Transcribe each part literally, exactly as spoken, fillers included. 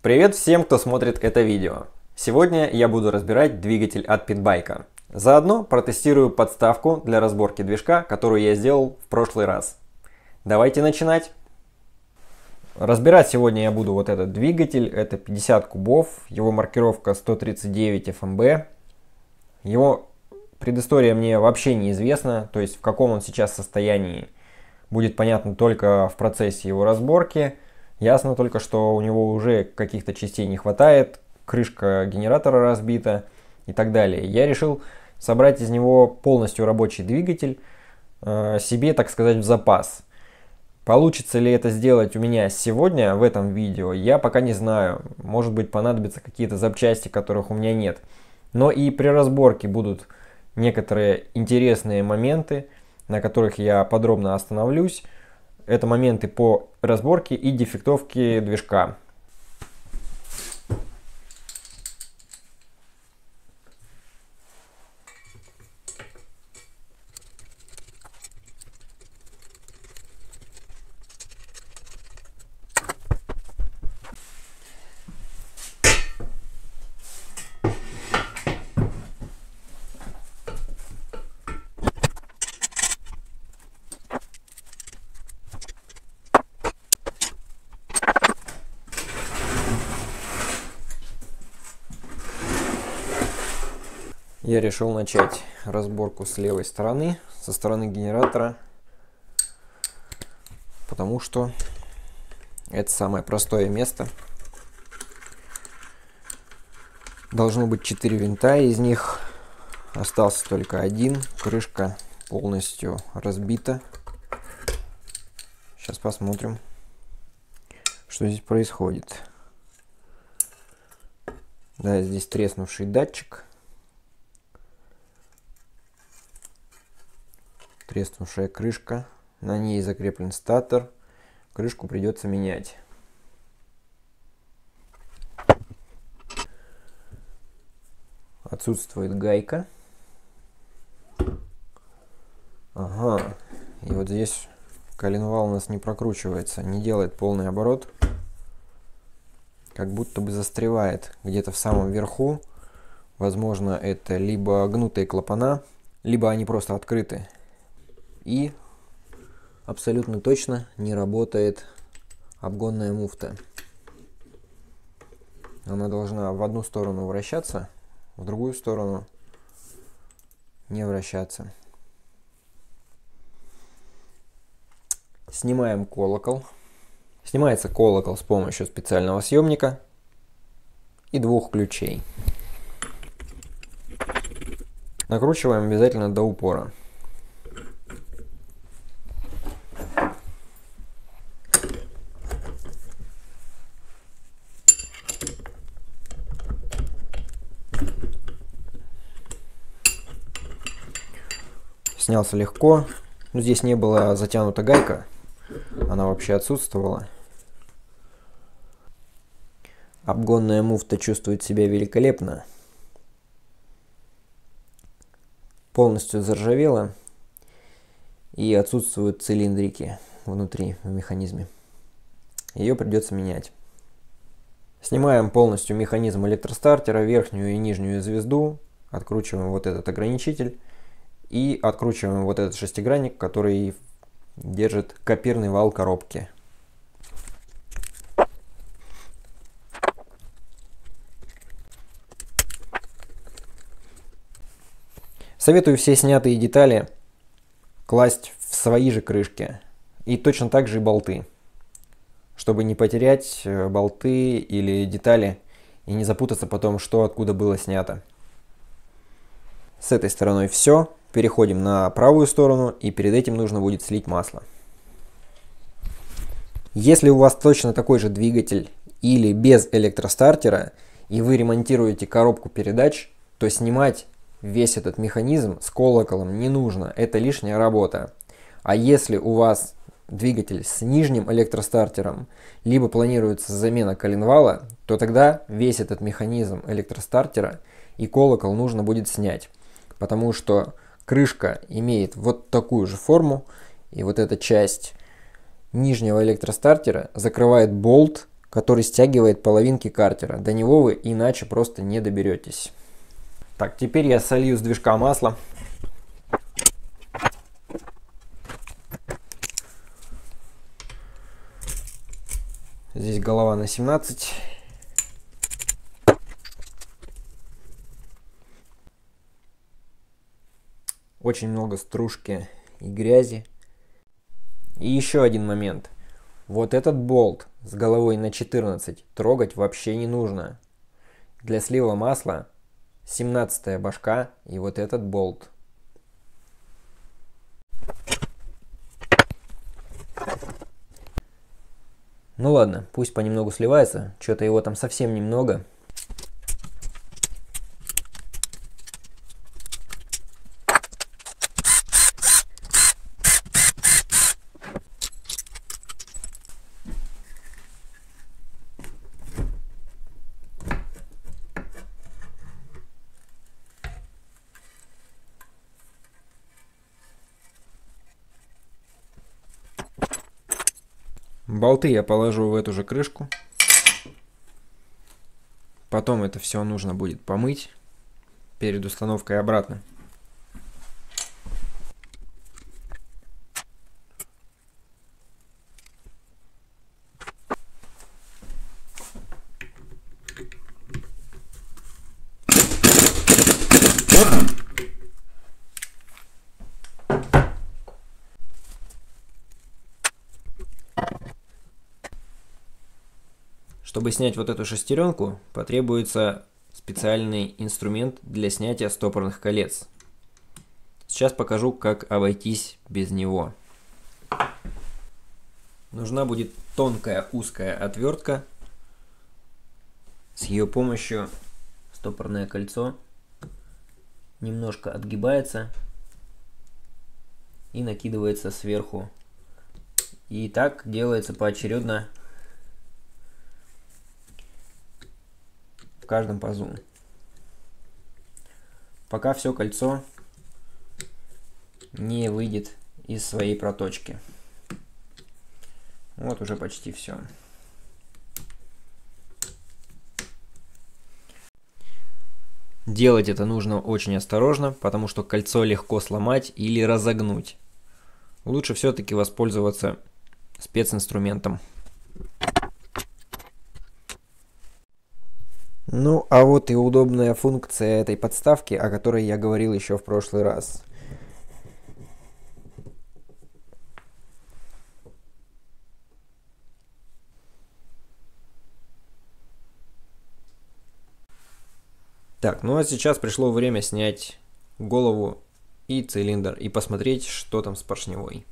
Привет всем, кто смотрит это видео. Сегодня я буду разбирать двигатель от Питбайка. Заодно протестирую подставку для разборки движка, которую я сделал в прошлый раз. Давайте начинать. Разбирать сегодня я буду вот этот двигатель. Это пятьдесят кубов, его маркировка сто тридцать девять эф эм бэ. Его предыстория мне вообще неизвестна, то есть в каком он сейчас состоянии будет понятно только в процессе его разборки. Ясно только, что у него уже каких-то частей не хватает, крышка генератора разбита и так далее. Я решил собрать из него полностью рабочий двигатель, э, себе, так сказать, в запас. Получится ли это сделать у меня сегодня в этом видео, я пока не знаю. Может быть, понадобятся какие-то запчасти, которых у меня нет. Но и при разборке будут некоторые интересные моменты, на которых я подробно остановлюсь. Это моменты по разборке и дефектовке движка. Я решил начать разборку с левой стороны, со стороны генератора, потому что это самое простое место. Должно быть четыре винта, из них остался только один. Крышка полностью разбита. Сейчас посмотрим, что здесь происходит. Да, здесь треснувший датчик. Треснувшая крышка, на ней закреплен статор, крышку придется менять. Отсутствует гайка. Ага, и вот здесь коленвал у нас не прокручивается, не делает полный оборот, как будто бы застревает где-то в самом верху. Возможно, это либо гнутые клапана, либо они просто открыты. И абсолютно точно не работает обгонная муфта. Она должна в одну сторону вращаться, в другую сторону не вращаться. Снимаем колокол. Снимается колокол с помощью специального съемника и двух ключей. Накручиваем обязательно до упора. Снялся легко. Здесь не была затянута гайка. Она вообще отсутствовала. Обгонная муфта чувствует себя великолепно. Полностью заржавела. И отсутствуют цилиндрики внутри в механизме. Ее придется менять. Снимаем полностью механизм электростартера, верхнюю и нижнюю звезду. Откручиваем вот этот ограничитель. И откручиваем вот этот шестигранник, который держит копирный вал коробки. Советую все снятые детали класть в свои же крышки. И точно так же и болты. Чтобы не потерять болты или детали и не запутаться потом, что откуда было снято. С этой стороной все. Переходим на правую сторону, и перед этим нужно будет слить масло. Если у вас точно такой же двигатель или без электростартера, и вы ремонтируете коробку передач, то снимать весь этот механизм с колоколом не нужно, это лишняя работа. А если у вас двигатель с нижним электростартером, либо планируется замена коленвала, то тогда весь этот механизм электростартера и колокол нужно будет снять, потому что крышка имеет вот такую же форму, и вот эта часть нижнего электростартера закрывает болт, который стягивает половинки картера. До него вы иначе просто не доберетесь. Так, теперь я солью с движка масло. Здесь голова на семнадцать. Очень много стружки и грязи. И еще один момент. Вот этот болт с головой на четырнадцать трогать вообще не нужно. Для слива масла семнадцатая башка и вот этот болт. Ну ладно, пусть понемногу сливается. Что-то его там совсем немного. Болты я положу в эту же крышку. Потом это все нужно будет помыть перед установкой обратно. Чтобы снять вот эту шестеренку, потребуется специальный инструмент для снятия стопорных колец. Сейчас покажу, как обойтись без него. Нужна будет тонкая узкая отвертка. С ее помощью стопорное кольцо немножко отгибается и накидывается сверху. И так делается поочередно в каждом пазу, пока все кольцо не выйдет из своей проточки. Вот уже почти все. Делать это нужно очень осторожно, потому что кольцо легко сломать или разогнуть. Лучше все-таки воспользоваться специнструментом. Ну, а вот и удобная функция этой подставки, о которой я говорил еще в прошлый раз. Так, ну а сейчас пришло время снять голову и цилиндр и посмотреть, что там с поршневой.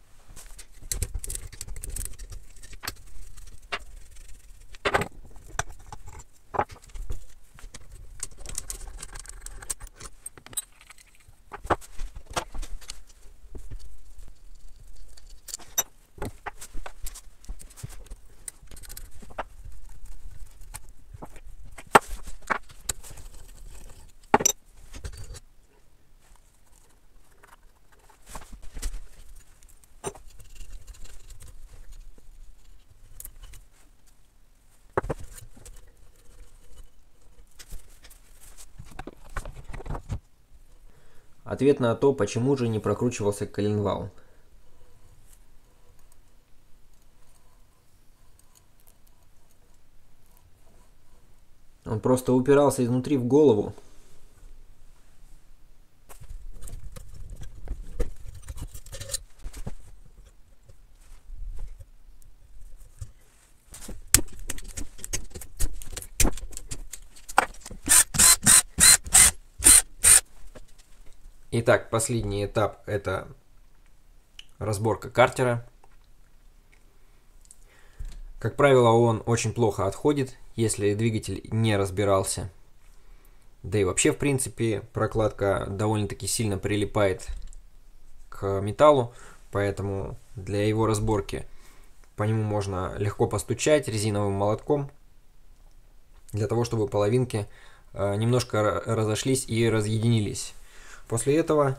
Ответ на то, почему же не прокручивался коленвал. Он просто упирался изнутри в голову. Итак, последний этап — это разборка картера. Как правило, он очень плохо отходит, если двигатель не разбирался. Да и вообще, в принципе, прокладка довольно-таки сильно прилипает к металлу, поэтому для его разборки по нему можно легко постучать резиновым молотком, для того, чтобы половинки немножко разошлись и разъединились. После этого,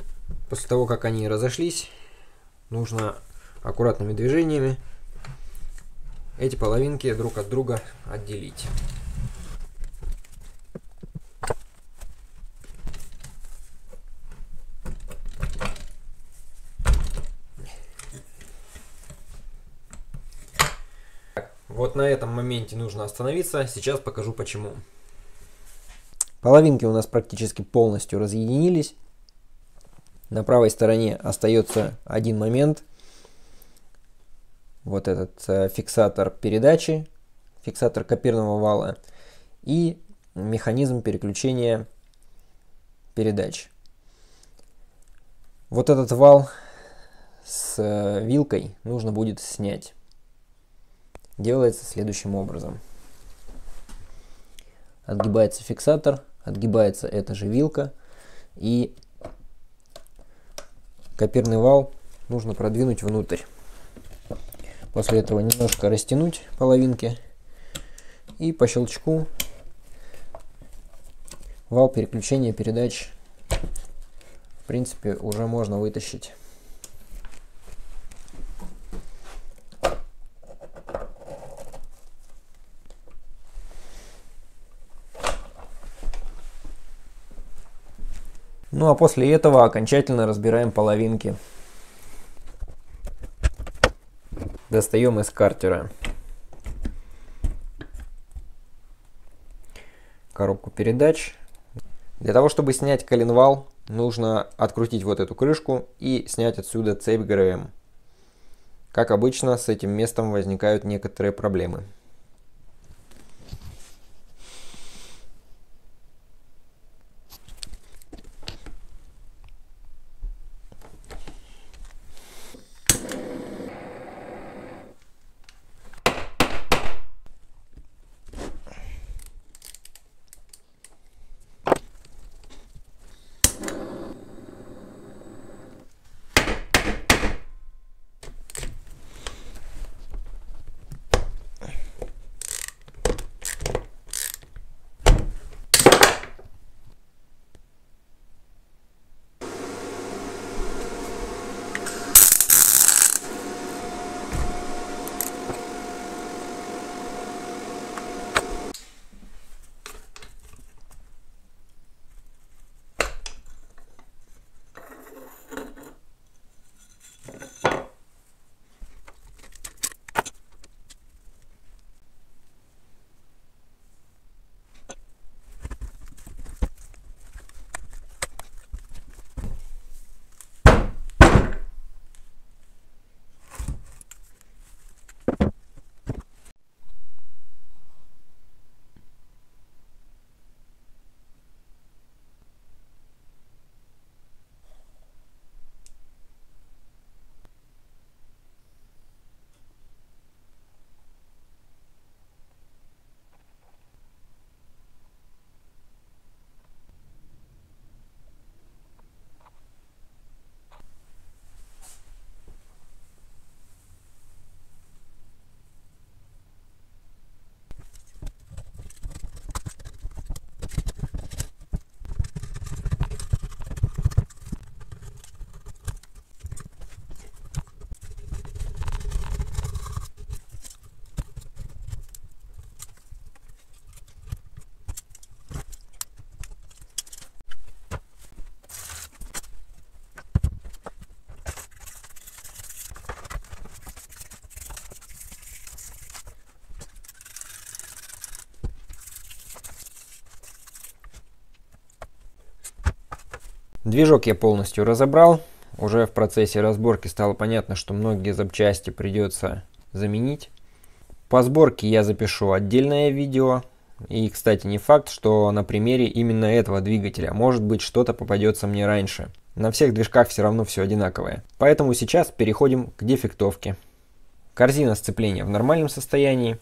после того, как они разошлись, нужно аккуратными движениями эти половинки друг от друга отделить. Вот на этом моменте нужно остановиться, сейчас покажу почему. Половинки у нас практически полностью разъединились. На правой стороне остается один момент. Вот этот э, фиксатор передачи, фиксатор копирного вала и механизм переключения передач. Вот этот вал с э, вилкой нужно будет снять. Делается следующим образом. Отгибается фиксатор, отгибается эта же вилка, и копирный вал нужно продвинуть внутрь. После этого немножко растянуть половинки, и по щелчку вал переключения передач в принципе уже можно вытащить. Ну а после этого окончательно разбираем половинки. Достаем из картера коробку передач. Для того, чтобы снять коленвал, нужно открутить вот эту крышку и снять отсюда цепь ГРМ. Как обычно, с этим местом возникают некоторые проблемы. Движок я полностью разобрал. Уже в процессе разборки стало понятно, что многие запчасти придется заменить. По сборке я запишу отдельное видео. И, кстати, не факт, что на примере именно этого двигателя. Может быть, что-то попадется мне раньше. На всех движках все равно все одинаковое. Поэтому сейчас переходим к дефектовке. Корзина сцепления в нормальном состоянии.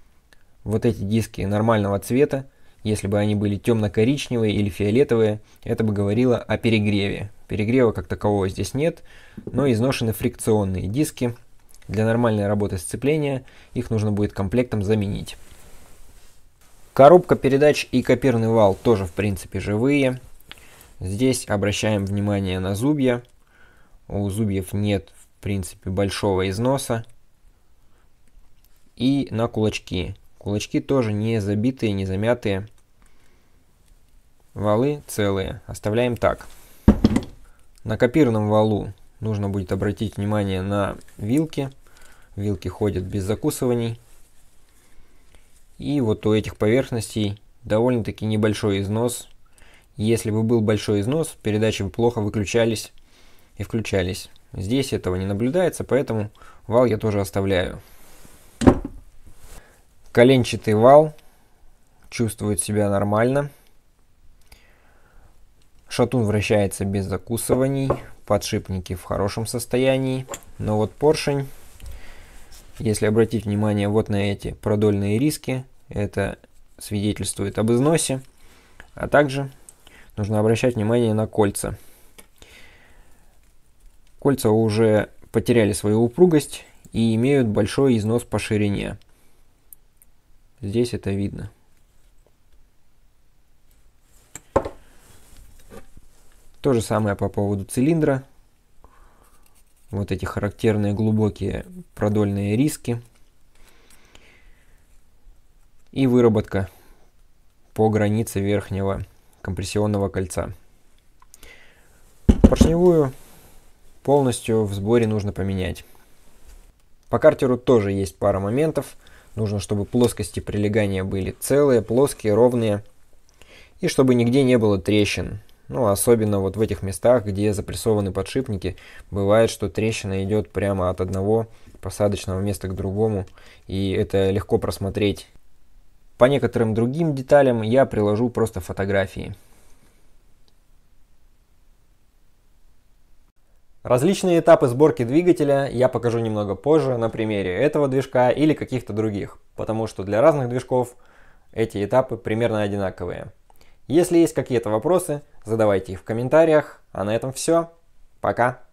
Вот эти диски нормального цвета. Если бы они были темно-коричневые или фиолетовые, это бы говорило о перегреве. Перегрева как такового здесь нет, но изношены фрикционные диски. Для нормальной работы сцепления их нужно будет комплектом заменить. Коробка передач и копирный вал тоже в принципе живые. Здесь обращаем внимание на зубья. У зубьев нет в принципе большого износа. и на кулачки. Кулачки тоже не забитые, не замятые. Валы целые. Оставляем так. На копирном валу нужно будет обратить внимание на вилки. Вилки ходят без закусываний. И вот у этих поверхностей довольно-таки небольшой износ. Если бы был большой износ, передачи бы плохо выключались и включались. Здесь этого не наблюдается, поэтому вал я тоже оставляю. Коленчатый вал чувствует себя нормально. Шатун вращается без закусываний. Подшипники в хорошем состоянии. Но вот поршень, если обратить внимание вот на эти продольные риски, это свидетельствует об износе. А также нужно обращать внимание на кольца. Кольца уже потеряли свою упругость и имеют большой износ по ширине. Здесь это видно. То же самое по поводу цилиндра. Вот эти характерные глубокие продольные риски. И выработка по границе верхнего компрессионного кольца. Поршневую полностью в сборе нужно поменять. По картеру тоже есть пара моментов. Нужно, чтобы плоскости прилегания были целые, плоские, ровные. И чтобы нигде не было трещин. Ну, особенно вот в этих местах, где запрессованы подшипники, бывает, что трещина идет прямо от одного посадочного места к другому. И это легко просмотреть. По некоторым другим деталям я приложу просто фотографии. Различные этапы сборки двигателя я покажу немного позже на примере этого движка или каких-то других, потому что для разных движков эти этапы примерно одинаковые. Если есть какие-то вопросы, задавайте их в комментариях. А на этом все. Пока!